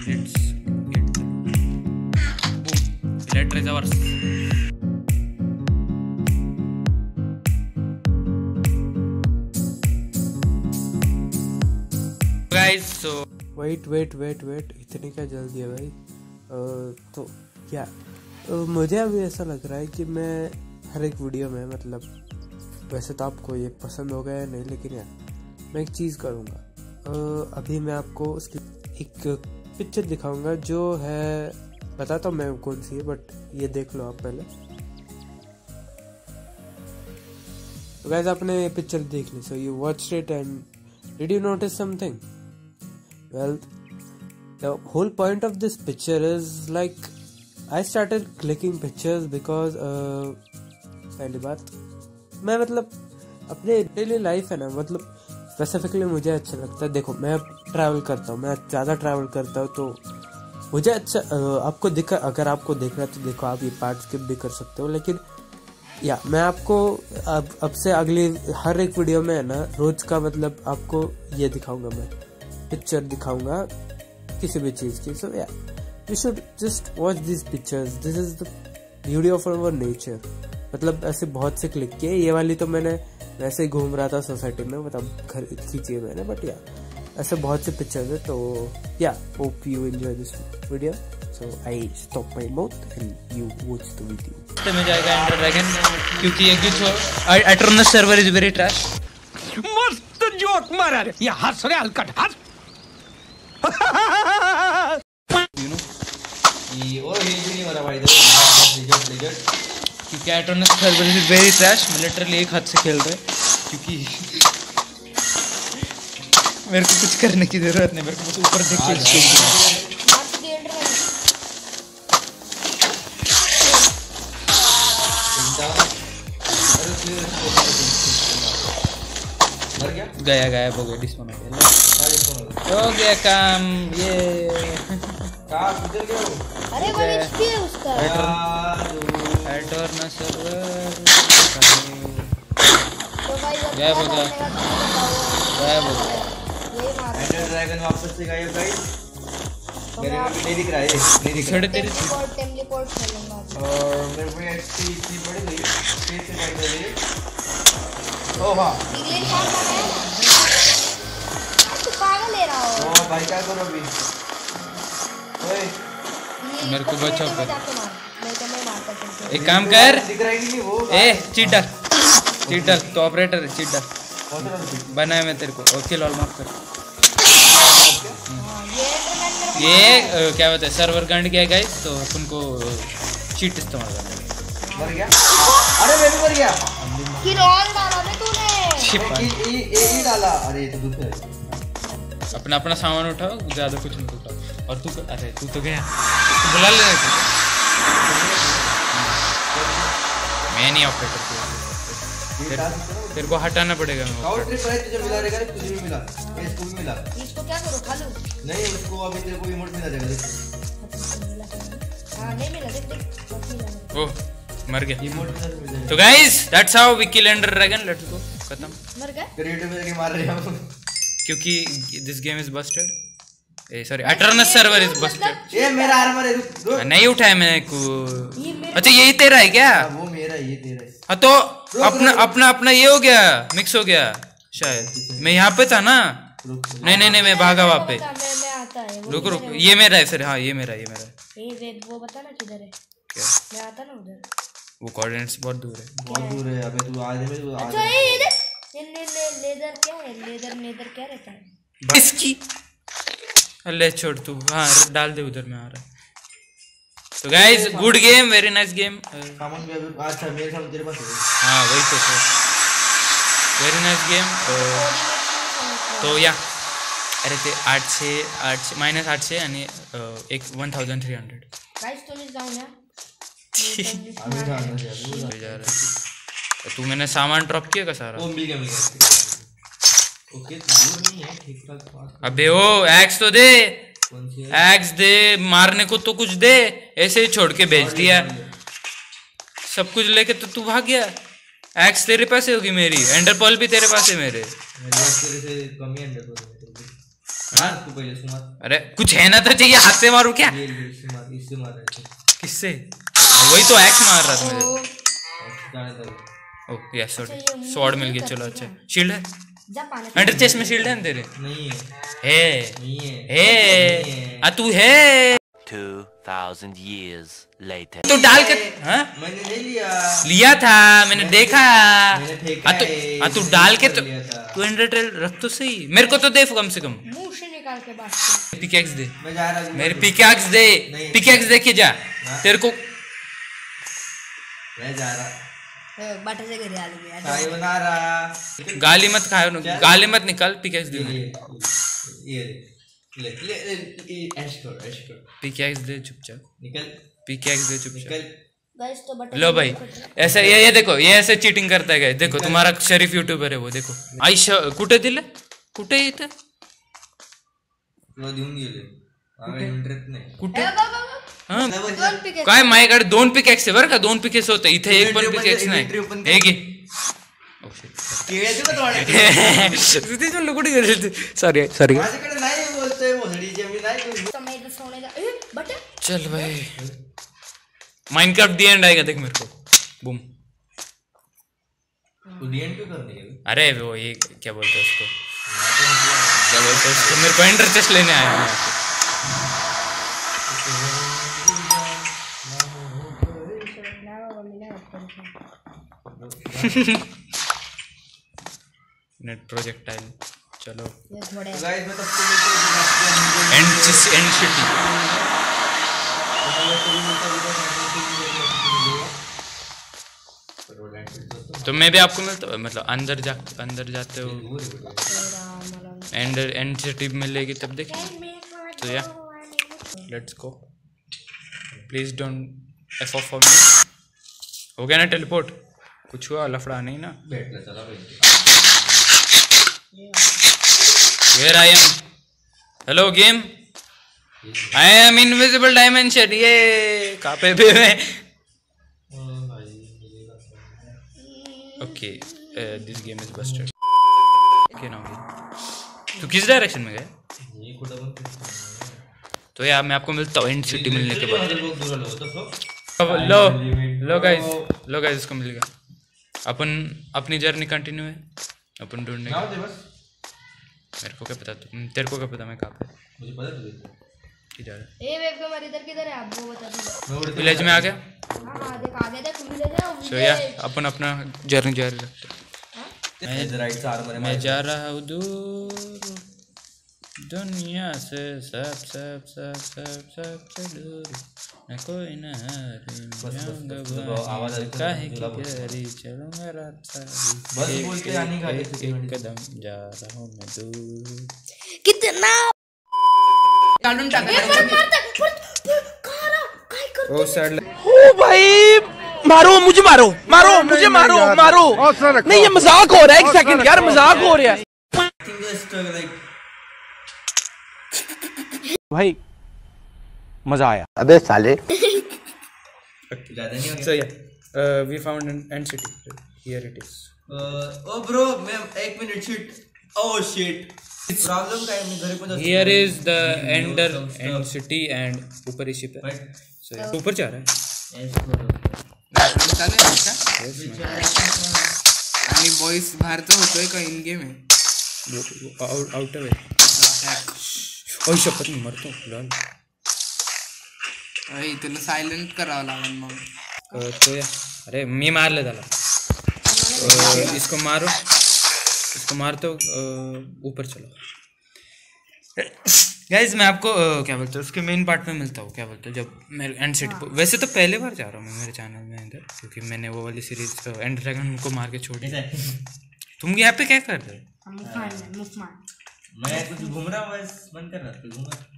Let's get boom. Electrosaurus. Guys, so wait इतनी क्या जल्दी है भाई। तो क्या मुझे अभी ऐसा लग रहा है कि मैं हर एक वीडियो में, मतलब वैसे तो आपको ये पसंद होगा या नहीं, लेकिन यार मैं एक चीज़ करूँगा। अभी मैं आपको उसकी एक पिक्चर दिखाऊंगा जो है, बताता हूँ मैं कौन सी है, बट ये देख लो आप पहले। तो गाइस आपने ये पिक्चर देख ली, so you watched it and did you notice something? Well, the whole point of this picture is like I started clicking pictures because पहली बात मैं, मतलब अपने डेली लाइफ है ना, मतलब स्पेसिफिकली मुझे अच्छा लगता है। देखो मैं ट्रैवल करता हूँ, मैं ज़्यादा ट्रैवल करता हूँ, तो मुझे अच्छा आपको दिखा, अगर आपको देखना है तो देखो, आप ये पार्ट स्किप भी कर सकते हो। लेकिन या मैं आपको अब से अगली हर एक वीडियो में है ना, रोज का मतलब आपको ये दिखाऊंगा, मैं पिक्चर दिखाऊंगा किसी भी चीज की। So ya you should just watch this pictures, this is the beauty of our nature. मतलब ऐसे बहुत से क्लिक किए, ये वाली तो मैंने वैसे ही घूम रहा था सोसाइटी में, मतलब घर खींची है मैंने, बट या ऐसे बहुत से पिक्चर्स है। तो ya hope you enjoy this video. So I stop my mouth and you watch the video. में जाएगा एंडर ड्रैगन, क्योंकि एक Eternus server is very trash. मस्त जोक मारा रे, ये हंस रे हलकट हंस। यू नो ये और ये भी नहीं हो रहा भाई, रिजल्ट क्योंकि Eternus server is very trash. मैं लिटरली एक हाथ से खेल रहा है, क्योंकि मेरे को कुछ करने की जरूरत नहीं, मेरे को बस ऊपर देख के गया गायब हो गया, डिस्पोन हो गया काम। ये काम किधर गया? अरे वो एचपी है उसका। एटर्नल सर्वर तो भाई गायब हो गया, गायब हो गया। ये मार एंडर ड्रैगन वापस से गायब गाइस। मेरे को नहीं दिख रहा है, नहीं दिख रहा। टेलीपोर्ट खेलूंगा और मेरे को एचपी इतनी बढ़ गई, फिर से बढ़ गई। ओ हां डिग्री मारना है, तू पागल ले रहा हो। ओ भाई क्या करो अभी? ओए मेरे को बचाओ कर। मैं तो मैं मारता हूं। एक काम कर, दिख रहा ही नहीं वो। ए चीट डाल, तो ऑपरेटर है, चीट डाल बनाया मैं तेरे को। ओके लॉल माफ कर। ये क्या बोलते हैं, सर्वर गांड किया गाइस, तो तुमको चीट इस्तेमाल करना है। मर गया? अरे मैं भी मर गया। किल ऑल डाला रे तूने। ये डाला। अरे ये तो दुख है। अपना अपना सामान उठाओ, ज्यादा कुछ मत उठाओ। और तू, अरे तू तो गया, तू बुला ले। मैं नहीं ऑपरेटर, तेरे को हटाना पड़ेगा। स्काउट ट्रिप है, तुझे मिला रहेगा, तुझे भी मिला, इसको भी मिला। इसको क्या करूं, खा लूं? नहीं उसको अभी तेरे को इमोट मिला रहेगा। हां नहीं मिला, देख ओह मर गया। इमोट मिला मिल तो guys that's how we kill Ender Dragon. Let's go, खत्म। मर गए क्रिएटिव में मार रहे हैं हम, क्योंकि this game is busted. Uh sorry, Eternus server is busted. ये मेरा आर्मर है, रुक। नहीं उठाया मैंने को। अच्छा यही तेरा है क्या? वो मेरा, ये तेरा है। हाँ तो अपना ये हो गया, मिक्स हो गया शायद। मैं यहाँ पे था ना। नहीं मैं भागा वहाँ पे। मैं आता है। रुक ये मेरा है फिर। हाँ ये मेरा। ए वेट, वो बता ना किधर है। क्या? मैं आता ना उधर। वो कोऑर्डिनेट्स बहुत दूर है। बहुत दूर है। अबे तू आज में, तू आज। अच्छा ये देख, ये लेदर क्या है, लेदर क्या रहता है इसकी? ले छोड़ तू, हाँ डाल दे उधर, में आ रहा। तो guys good game, very nice game. सामान भी अभी अच्छा मेरे सामने तेरे पास है। हाँ वही तो वेरी नाइस गेम। तो या अरे ते 800 -800 आणि एक 1300 गाइस तो नहीं जाऊं ना। अभी जाना चाहिए। जा रहा। तू मैंने सामान ड्रॉप किया का सारा? वो मिल गया। ओके दूर नहीं है, ठीक ठाक। अबे ओ एक्स तो दे, कौन सी एक्स दे, मारने को तो कुछ दे। ऐसे ही छोड़ के भेज दिया सब कुछ लेके, तो तू भाग गया। एक्स तेरे पास होगी मेरी, एंडर पर्ल भी तेरे पास है मेरे। तेरे से कम ही एंडर पर्ल है। हाँ? तू पहले से मार। अरे कुछ है ना तो चाहिए, हाथ से मारू क्या? ये इससे मार, इससे मार रहा है। किससे? वही तो एक्स मार रहा था मुझे। जाने दो। ओह यस अच्छा, ये मुंह स्वॉर्ड मिल नहीं गया, कर चलो सकते अच्छा। शील्ड है? जा पानी अंडर चेस्ट में शील्ड है ना तेरे? नहीं है, है नहीं है, है नहीं है। आ तू है 2000 years later. तो डाल के हाँ मैंने नहीं लिया। लिया था, मैंने देखा। मैंने फेंका तू है, तू डाल के तो लिया था। तू एंडरटेल रख तो सही, मेरे को तो दे कम से कम। मुंह से निकाल के बात कर। पिकैक्स दे, मैं जा रहा हूँ। मेरे पिकैक्स दे, नहीं। पिकैक्स दे के जा। हाँ? तेरे को मैं जा रहा, बाटा से घर आ गया। चाय बना रहा। गाली मत खाओ, गाली मत निकाल। पिकैक्स दे, ये ले ले ले, ऐश कर, ऐश कर। पिकैक्स दे चुपचाप, निकल, पिकैक्स दे चुपचाप। निकल। गाइस तो बाटा लो भाई ऐसा ये देखो, ये ऐसे चीटिंग करता है guys। देखो तुम्हारा शरीफ यूट्यूबर है वो, देखो आयशा कुठे दिले, कुठे इथं तुला देऊन गेले. आम्ही इंटरेस्ट नाही. कुठे? ए बाबा हाँ दोन पिके काय माझ्याकडे 2 पिकॅक्स आहे बरं का, 2 पिकेस होते इथे, एक पण पिकॅक्स नाही. हे घे. केळ्याचे का तोडे? ते म्हणलं कुठे गेले ते? Sorry sorry. माझ्याकडे नाही बोलतोय भोसडीचे, मी नाही करू. समय तो सोने का ए बाटा चल भाई माइनक्राफ्ट दी एंड आएगा देख मेरे को, बूम. तू डीएनपी करने गेला. अरे वो ये क्या बोलते हैं उसको, क्या बोलते हैं उसको, मेरे को एंडर चेस्ट लेने आया हूँ यहाँ पे. Net projectile. चलो ये घोड़े तो गाइस मैं तब से मिलते हैं एंड सिटी. तो मैं भी आपको मिलता हूँ, मतलब अंदर जाते हो एंड सिटी मिलेगी तब देखिए. तो ya let's go, please don't F off for me. हो गया ना टेलीपोर्ट? कुछ हुआ लफड़ा नहीं ना? भेटलं चला पाहिजे. Where I am. Hello game, I am invisible dimension. ये कहाँ पे भी मैं? Okay this game is busted. Okay now तो किस डायरेक्शन में गए? ये कुठं पण तो यार मैं आपको मिलता हूँ एंड सिटी मिलने के बाद. बहुत दूर आलो तसं. लो गाइस इसको मिल गया. अपन अपनी जर्नी कंटिन्यू है, अपन ढूंढने. नाव दे बस. मेरे को क्या पता, तेरे को क्या पता मैं कहाँ पे मुझे पता तुझे. किधर है? ए वेब कमर इधर है, आप वो बता दो. मैं उड़ते विलेज में आ गया. हां देख आ गया, देख विलेज है. सो या अपन अपना जर्नी जारी रखते हैं. राइट से आर्मर मैं जा रहा हूँ दूर दुनिया से, सब से दूर. मैं कोई न आवाज काहे की प्यारी चलूंगा रात सारी. बस बोलते आने का एक कदम जा रहा हूँ मैं दूर. कितना काढून टाका. ओ सैड. ओ भाई मारो मुझे, मारो मारो मुझे, मारो मारो. नहीं ये मजाक हो रहा है, एक सेकंड यार मजाक हो रहा है भाई. मजा आया. अबे साले. ज्यादा नहीं हो So yeah, we found an end city. Here it is. गया. ओ ब्रो मैं 1 minute shit. Oh shit. Problem काय मी घरी पण Here is the end city and ऊपर ही ship है. So yeah, ऊपर जा रहा है. आणि बॉईस बाहेर तर होतोय का इन गेम आहे. आउट है. ओह शपथ में मरता हूँ लॉल. अरे तुला सायलेंट करावं लागेल मग. तो या अरे मी मारले त्याला. इसको मारतो ऊपर चलो. गाइज मैं आपको क्या बोलते हैं उसके मेन पार्ट में मिलता हूँ. क्या बोलते हैं जब मैं एंड सिटी, वैसे तो पहले बार जा रहा हूँ मैं मेरे चैनल में अंदर, क्योंकि मैंने वो वाली सीरीज एंड ड्रैगन को मार के छोड़ दिया. तुम यहाँ पे क्या कर रहे हो? मैं कुछ घूम रहा हूँ बस. बंद कर रहा था घूम रहा.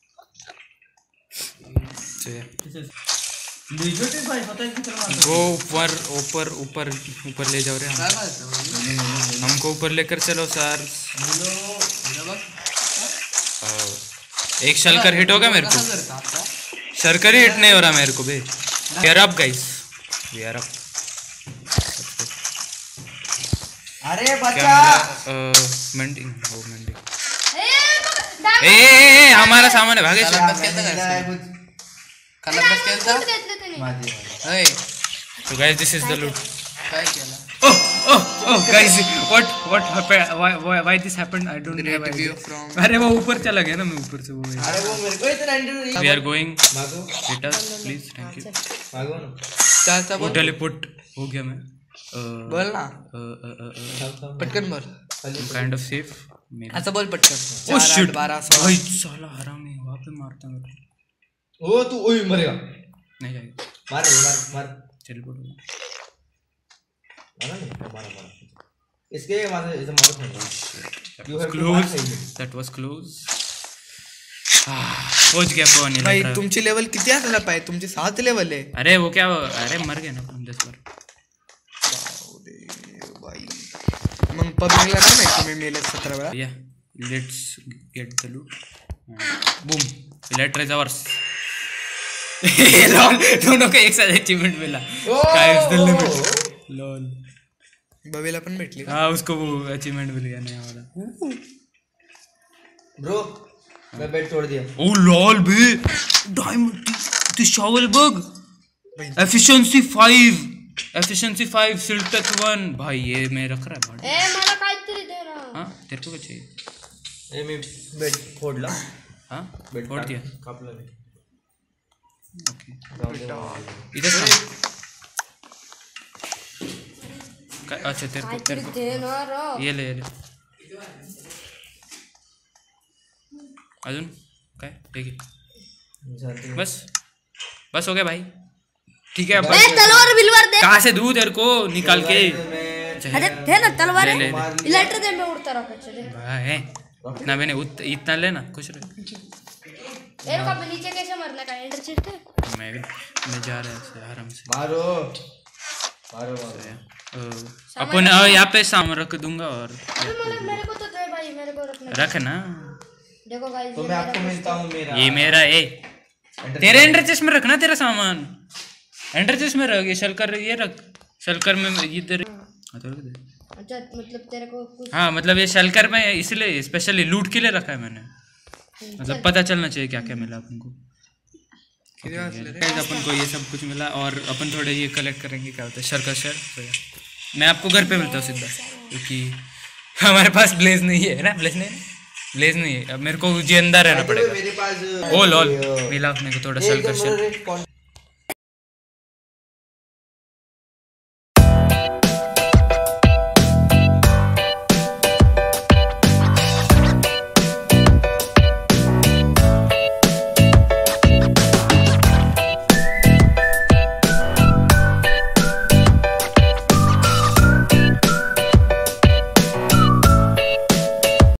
वो ऊपर ले जाओ रे. हमको ऊपर लेकर चलो सर. एक शलकर हिट होगा मेरे को. शलकर हिट नहीं हो रहा मेरे को भाई. We are up guys, we are up. अरे बच्चा मेंडिंग. ए ए हमारा सामान है भागे कलंबस केलता का कलंबस केलता अय तो गाइस दिस इज द लूट काय केला oh guys what happened why this happened I don't know Great view from अरे वो ऊपर चला गया ना मैं ऊपर से वो अरे वो मेरे को इतना एंटर we are going भागो Rita please thank you भागो ना चाचा वो बोल टेलीपोर्ट हो गया मैं बोल ना चल पटकन बोल काइंड ऑफ सेफ ऐसा बोल पटकन ओ 4 शिट 8 12 16 भाई साला हरामी वहां पे मारता मेरे को ओ तू ओए मरेगा नहीं जाएगा मार टेलीपोर्ट मारा नहीं मारा इसके मारे इसे मारो नहीं you have close that was close पहुंच गया फोन ये भाई लग रहा है। तुमची लेवल किती असायला पाहिजे तुमची 7 लेवल आहे अरे वो क्या अरे मर गए ना अपन 10 बार भाई मग पब्लिकला काय माहिती तुम्ही मेले 17 वेळा ya let's get the loot boom electrosaurus दोनों का एक साथ अचीवमेंट मिला sky is the limit lol बबीला पण भेटली हाँ उसको वो अचीवमेंट मिल गया नया वाला ब्रो मैं बेड तोड़ दिया ओ लॉल बे diamond the shovel bug efficiency 5 सिल्टेक 1 भाई ये मैं रख रहा है ए मला काहीतरी दे ना हाँ तेरे को क्या चाहिए ये मैं बेड फोड़ला हाँ बेड फोड़ दिया कापला नहीं ओके इधर से अच्छा तेरे को काहीतरी दे ना रो ये ले अजून काय ठीक है बस हो गया भाई ठीक है ए अपन तलवार बिलवार दे कहाँ से दूं तेरे को निकाल के अरे दे ना तलवार ले, ले, इलेक्ट्र दे मैं उड़ता रखा दे है इतना मैंने इतना लेना कुछ रहे मेरे को अभी नीचे कैसे मरना का एंटर चिट है मैं जा रहा है आराम से मारो अपन यहाँ पे सामान रख दूंगा और मेरे को तो दे भाई मेरे को रखना रख ना देखो गाइस तो मैं आपको मिलता हूँ मेरा ये मेरा है तेरे एंडर चेस्ट में रखना तेरा सामान एंडर चेस्ट में रख ये शलकर ये रख शलकर में ये तेरे अच्छा मतलब तेरे को कुछ हाँ मतलब ये शलकर में इसलिए स्पेशली लूट के लिए रखा है मैंने मतलब पता चलना चाहिए क्या क्या मिला अपन को Guys, अपन को ये सब कुछ मिला और अपन थोड़े ये कलेक्ट करेंगे क्या होता है शर्कर शर तो मैं आपको घर पे मिलता हूँ सीधा क्योंकि हमारे पास ब्लेज नहीं है ना ब्लेज नहीं है अब मेरे को जिंदा रहना पड़ेगा मेरे पास ओ लॉल मिला अपने को थोड़ा शर्कर शर